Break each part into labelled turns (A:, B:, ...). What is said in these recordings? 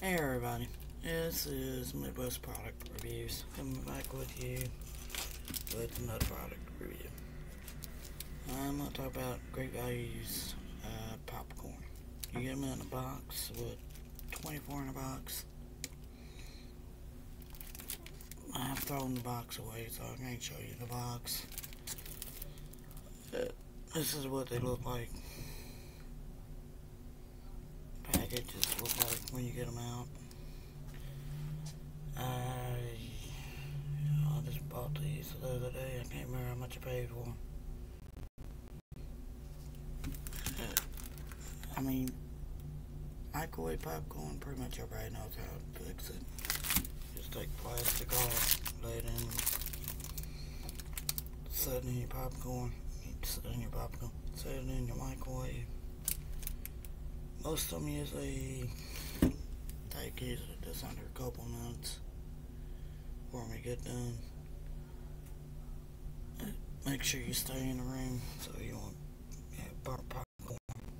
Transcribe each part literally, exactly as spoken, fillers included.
A: Hey everybody, this is Midwest Product Reviews, coming back with you with another product review. I'm going to talk about Great Values uh, popcorn. You get them in a box with twenty-four in a box. I've thrown the box away, so I can't show you the box. But this is what they look like. Packages look like when you get them out. I, I just bought these the other day. I can't remember how much I paid for them. I mean, microwave popcorn, pretty much everybody knows how to fix it. Just take plastic off, lay it in, set it in your popcorn, set it in your popcorn, set it in your microwave. Most of them usually take usually just under a couple minutes before we get done. Make sure you stay in the room so you won't have burnt popcorn.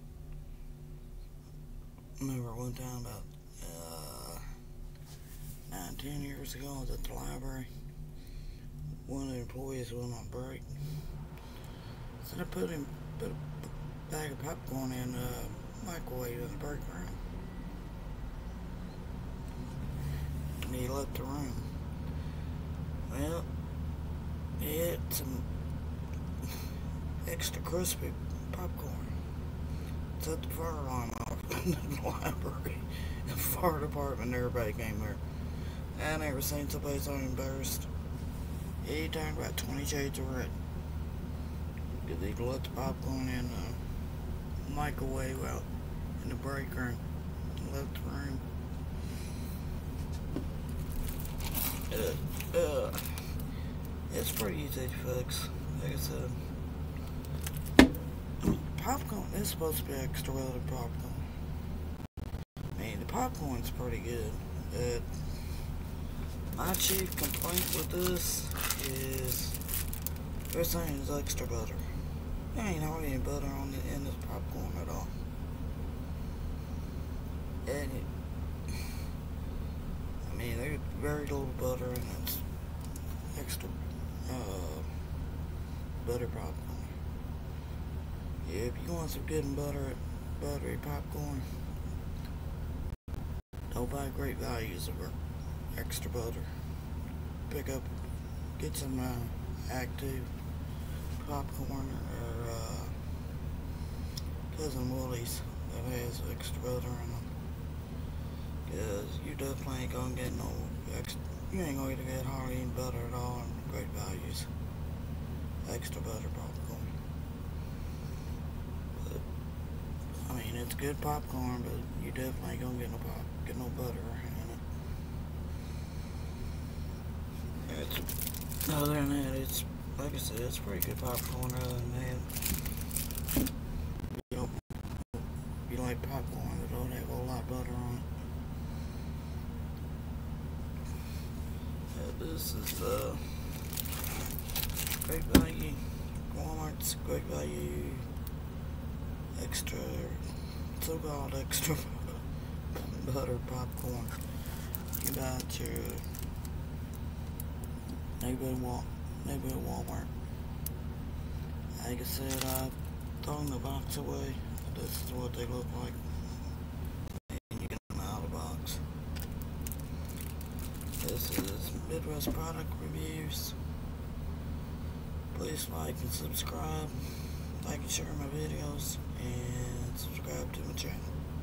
A: I remember one time about uh, nine, ten years ago, I was at the library. One of the employees was on break. So I put him put a bag of popcorn in the microwave in the break room. And he left the room. Well, he had some extra crispy popcorn. Set the fire alarm off in the library. The fire department, everybody came there. I never seen somebody so embarrassed. He turned about twenty shades of red. Because he left the popcorn in the microwave out in the break room and left the room. Uh, uh, it's pretty easy to fix. Like I said, I mean, popcorn is supposed to be extra welded popcorn. I mean, the popcorn's pretty good. Uh, my chief complaint with this is they're saying it's extra butter. There ain't hardly any butter on the, in this popcorn at all. And it, I mean, there's very little butter and it's extra uh, butter popcorn. Yeah, if you want some good and butter, buttery popcorn, don't buy Great Values of extra butter. Pick up, get some uh, Active popcorn or uh, Cousin Willie's that has extra butter in them. Because you definitely ain't gonna get no extra, you ain't going to get hardly any butter at all in Great Values. Extra butter popcorn. But, I mean, it's good popcorn, but you definitely ain't gonna get no pop, get no butter in it. It's, other than that, it's, like I said, it's pretty good popcorn other than that. You know, if you like popcorn, it don't have a whole lot of butter on it. This is uh, Great Value, Walmart's Great Value extra, so-called extra butter popcorn. You buy it at your neighborhood, Wal neighborhood Walmart. Like I said, I've thrown the box away. This is what they look like. And you get them out of the box. This is Midwest Product Reviews. Please like and subscribe. Like and share my videos. And subscribe to my channel.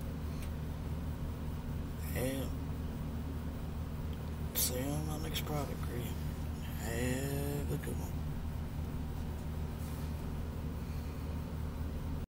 A: And see you on my next product review. Have a good one.